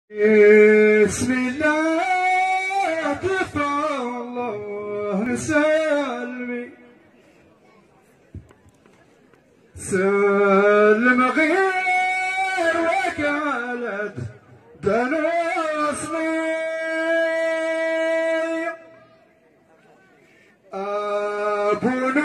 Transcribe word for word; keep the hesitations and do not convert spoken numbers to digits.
بسم الله كفى الله نسلمي سلم غير وكالة دنوصمي أبونا